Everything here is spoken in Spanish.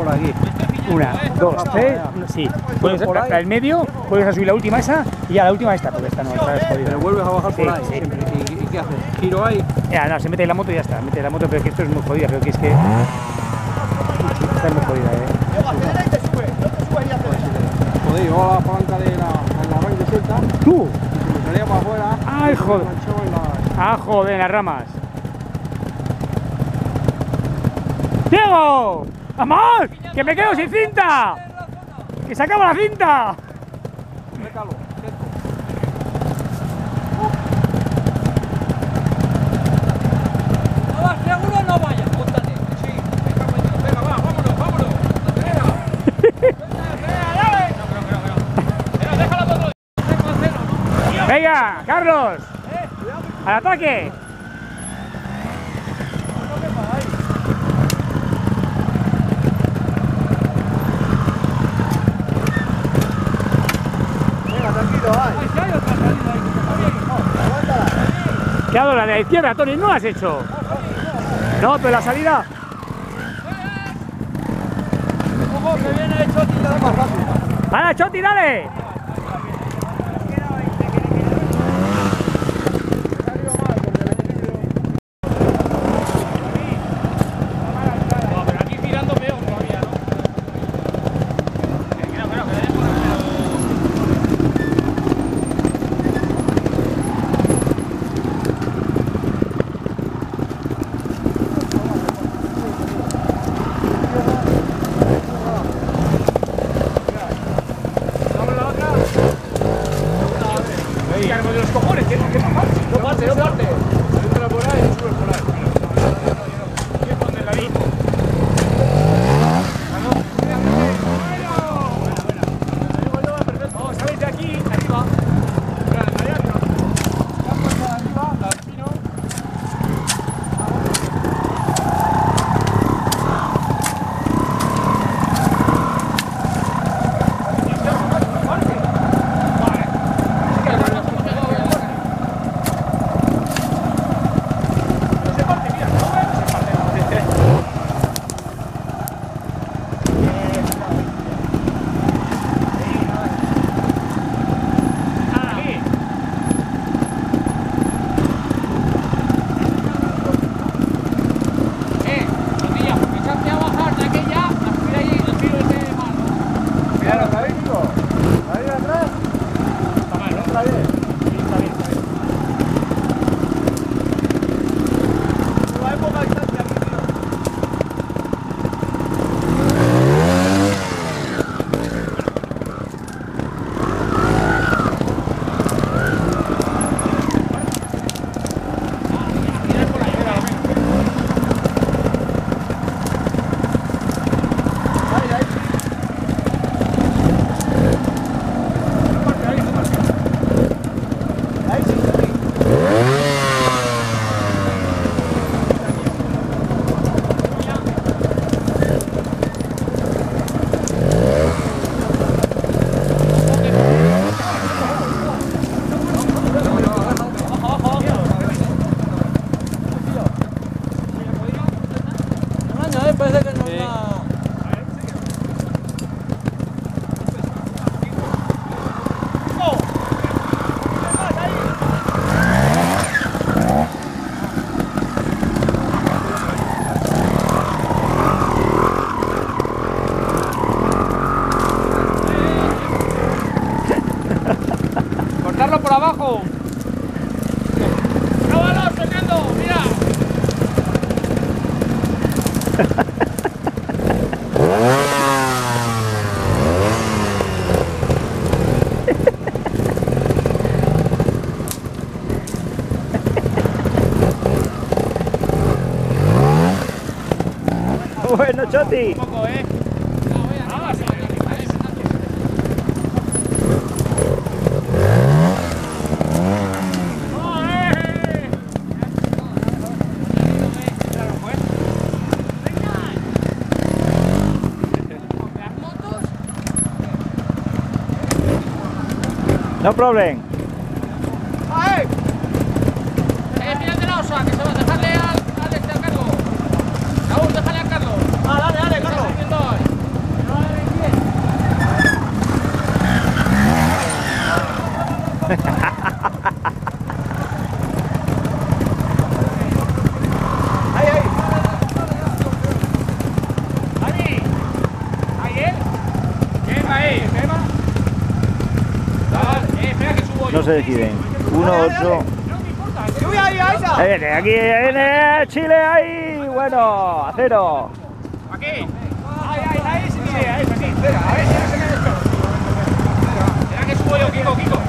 por aquí. Una, dos, tres, sí. Puedes el medio, puedes a subir la última esa y a la última esta, porque esta no está jodida. Pero vuelves a bajar por Sí, ahí sí. siempre. ¿Y qué haces? ¿Giro ahí? Ya, no, se mete en la moto y ya está. Mete en la moto, pero es que esto es muy jodida, creo que es que. Está muy jodida, Joder, yo a la palanca de la arranque suelta. ¡Tú! Me salía para afuera. ¡Ay, joder! Me enganchaba en la... ¡Ah, joder, en las ramas! ¡Diego! ¡Vamos! ¡Que me quedo sin cinta! ¡Que se acaba la cinta! Récalo, seco. ¿No vas seguro o no vayas? Póntate. Sí. Venga, va, vámonos, vámonos. Acelera. Acelera, dale. No. Déjala todo. 3,0, ¿no? ¡Venga, Carlos! ¡Al ataque! ¿Qué hago? La de la izquierda, Tony, no la has hecho. No, pero la salida. Ojo, que viene el Choti, le da más rápido. ¡Dale, Choti, dale! Pero aquí girando peor todavía, ¿no? De los cojones, ¿qué pasa? No parte, no parte. Entra por ahí y sube por ahí. ¿Qué pone la vida? Vamos, ¿sabéis de aquí? Arriba. Parece que no está... Cortarlo por abajo. ¡Pruébalo, Fernando! ¡Mira! Bueno, Choti. Un poco, ¿eh? No problem. Mírate la osa, que se va a dejarle al Carlos. Raúl, déjale a Carlos. Dale, Carlos. se deciden. 1-8. Ahí viene, aquí viene Chile, ahí. Bueno, a 0. Aquí. Ahí, sin idea, eso sí. Espera, a ver si no se me ha hecho. Espera que subo yo, Kiko.